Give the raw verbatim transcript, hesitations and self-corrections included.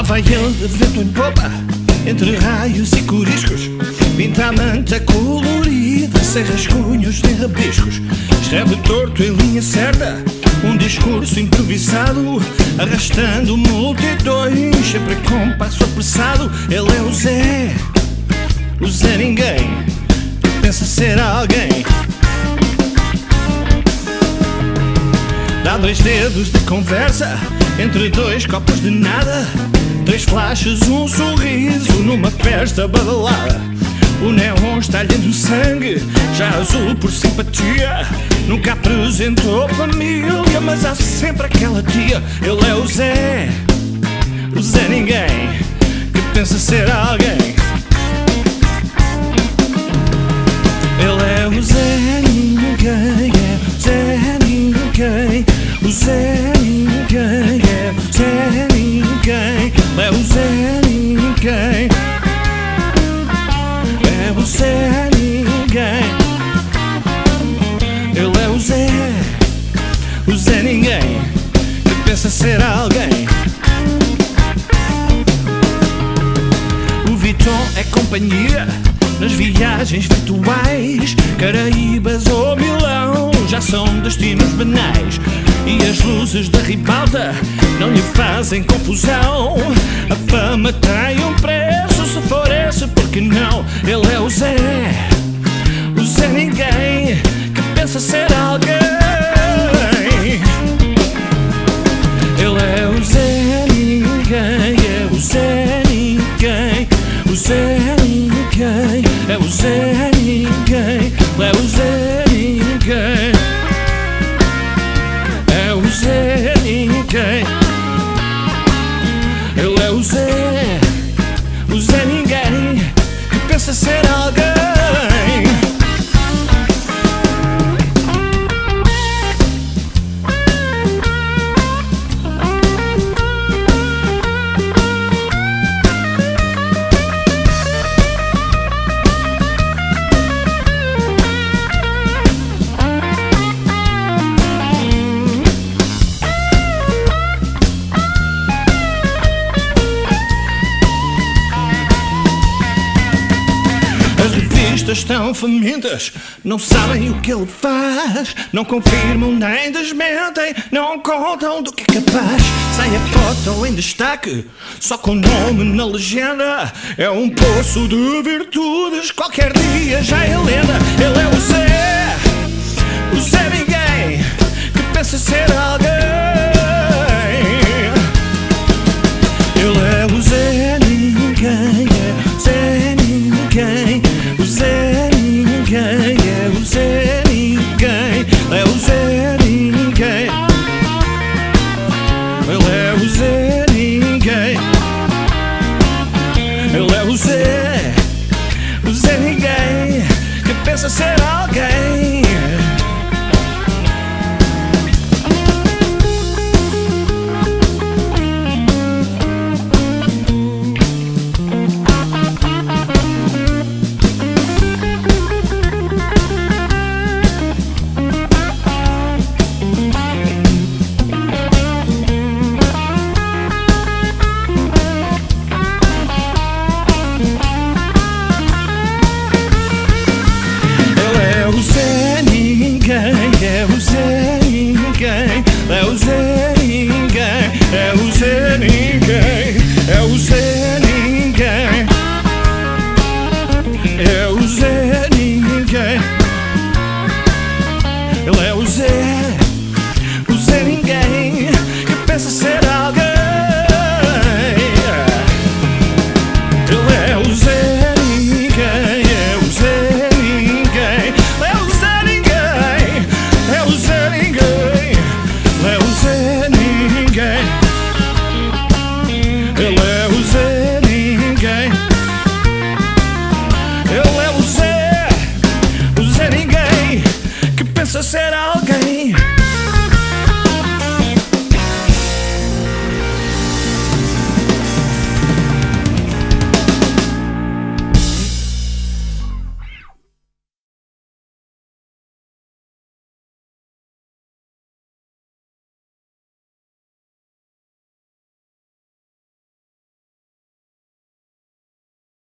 vai ele de vento em popa, entre raios e coriscos, pinta a manta colorida, sem rascunhos nem rabiscos. Escreve torto em linha certa, um discurso improvisado, arrastando multidões, sempre com passo apressado. Ele é o Zé, o Zé Ninguém, que pensa ser alguém. Dá dois dedos de conversa, entre dois copos de nada, três flashes, um sorriso, numa festa badalada. O neon está-lhe no sangue, já azul por simpatia. Nunca apresentou família, mas há sempre aquela tia. Ele é o Zé, o Zé Ninguém, que pensa ser alguém. Ele é o Zé Ninguém, é o Zé Ninguém, o Zé Ninguém, é o Zé Ninguém, é o Zé Ninguém, é o Zé Ninguém. Ele é o Zé, o Zé Ninguém, que pensa ser alguém. O Vuitton é companhia nas viagens virtuais, Caraíbas ou Milão já são destinos banais. E as luzes da ribalta não lhe fazem confusão. A fama tem um preço, se for esse, por que não? Ele é o Zé, o Zé Ninguém, que pensa ser alguém. Ele é o Zé Ninguém, é o Zé Ninguém, o Zé Ninguém, é o Zé Ninguém, é o Zé Ninguém, é o Zé Ninguém. Ele é o Zé, o Zé Ninguém, que pensa ser alguém. Estão famintas, não sabem o que ele faz, não confirmam nem desmentem, não contam do que é capaz. Sai a foto em destaque, só com nome na legenda. É um poço de virtudes, qualquer dia já é lenda. Ele é o Zé, o Zé Ninguém, que pensa ser alguém. Ele é o Zé Ninguém, é o Zé Ninguém, o Zé Ninguém, é o Zé Ninguém, é o Zé Ninguém. Ele é o Zé Ninguém, ele é o Zé, o Zé Ninguém, que pensa ser alguém. É o Zé Ninguém, é o Zé Ninguém, é o Zé Ninguém, é o Zé Ninguém, é o Zé Ninguém. Ele é o Zé, o Zé Ninguém, que pensa ser alguém. Ele é o Zé Ninguém, é o Zé Ninguém, é o Zé Ninguém, é o Zé Ninguém, é o Zé Ninguém. Ele é o Zé Ninguém, ele é o Zé, o Zé Ninguém, que pensa ser alguém.